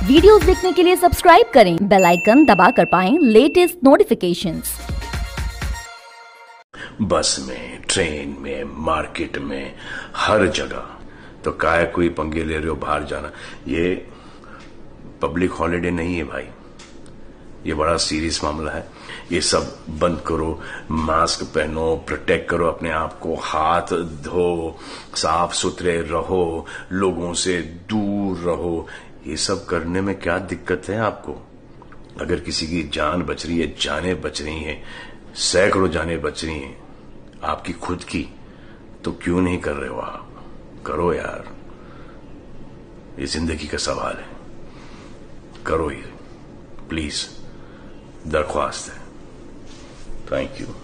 Videos देखने के लिए सब्सक्राइब करें, बेल आइकन दबाकर पाएं लेटेस्ट नोटिफिकेशंस। बस में, ट्रेन में, मार्केट में, हर जगह तो काहे कोई पंगे ले रहे हो बाहर जाना। ये पब्लिक हॉलिडे नहीं है भाई, ये बड़ा सीरियस मामला है। ये सब बंद करो, मास्क पहनो, प्रोटेक्ट करो अपने आप को, हाथ धो, साफ सुथरे रहो, लोगों से दूर रहो। ये सब करने में क्या दिक्कत है आपको? अगर किसी की जान बच रही है, जानें बच रही हैं, सैकड़ों जानें बच रही हैं आपकी खुद की, तो क्यों नहीं कर रहे हो आप? करो यार, ये जिंदगी का सवाल है, करो ये प्लीज, दरख्वास्त है। Thank you.